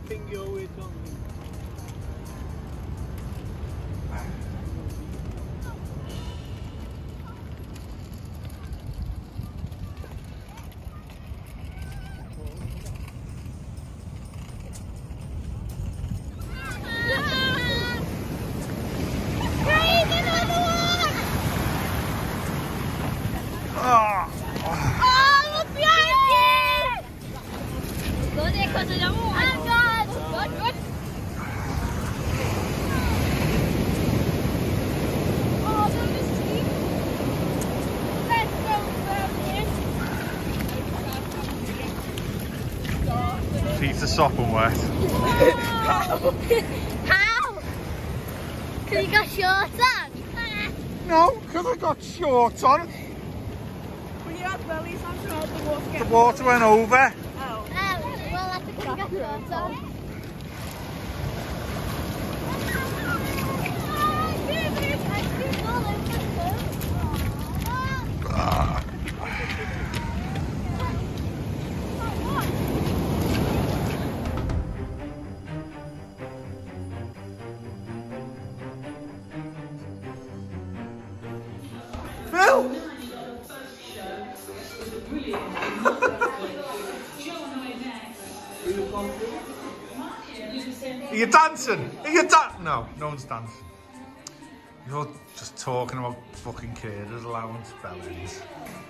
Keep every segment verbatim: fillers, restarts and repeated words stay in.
ping your way something. Feet are sopping wet. How? Because you got shorts on? No, because I got shorts on. But you had wellies on throughout the water. The water went over. Oh. Oh, well, that's because you got shorts on. Ah. Phil! Are you dancing? Are you dancing? No, no one's dancing. You're just talking about fucking carers allowance bellends.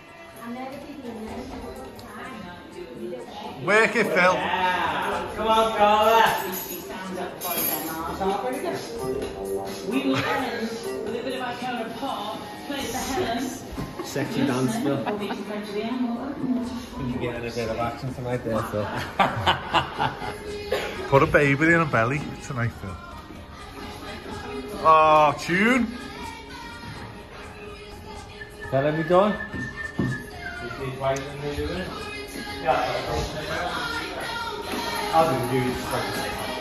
Work it, Phil. Yeah. Come on, Carla. He stands up for them arse. We will end with a bit of Icona Park, play for Helen. Sexy dance, Phil. Or we can go to the animal. You're getting a bit of action tonight there, Phil. Put a baby in a belly tonight, Phil. Oh, tune. That let me go? Yeah. I'll do it.